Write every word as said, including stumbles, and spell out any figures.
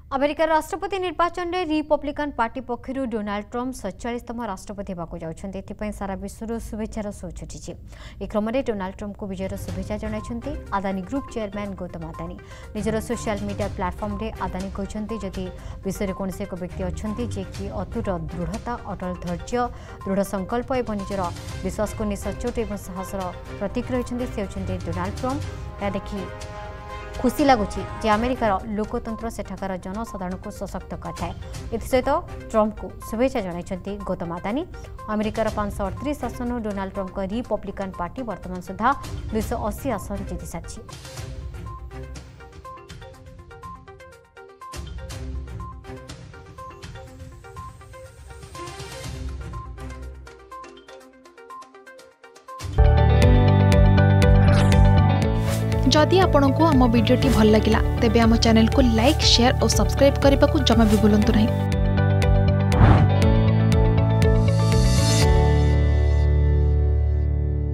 अमेरिकार राष्ट्रपति निर्वाचन में रिपब्लिकन पार्टी पक्षर डोनाल्ड ट्रम्प सैंतालीसतम राष्ट्रपति होगा सारा विश्व शुभेच्छार सो छुटी। एक क्रम में डोनाल्ड ट्रम्प को विजयर शुभेच्छा जनाई आदानी ग्रुप चेयरमैन गौतम आदानी निजर सोशल मीडिया प्लाटफर्म रे आदानी कहते जदि विश्व में कौन एक व्यक्ति अच्छा जे कि अतुट दृढ़ता अटल धैर्य दृढ़ संकल्प और निजर विश्वास को नहीं सचोट और साहसर प्रतीक रही से होती डोनाल्ड ट्रम्प। यह देखी खुशी लगुच जे अमेरिकार लोकतंत्र सेठाकार जनसाधारण को सशक्त करता है। एसत ट्रम्प को शुभेच्छा जनाई गौतम आदानी। अमेरिकार पाँच सौ अड़तीस आसन डोनाल्ड ट्रम्प का रिपब्लिकन पार्टी वर्तमान सुधा दुईश अशी आसन जीति सारी। जदि आपंक आम भिडी भल लगा तेब आम चैनल को लाइक शेयर और सब्सक्राइब करने को जमा भी भूलु नहीं।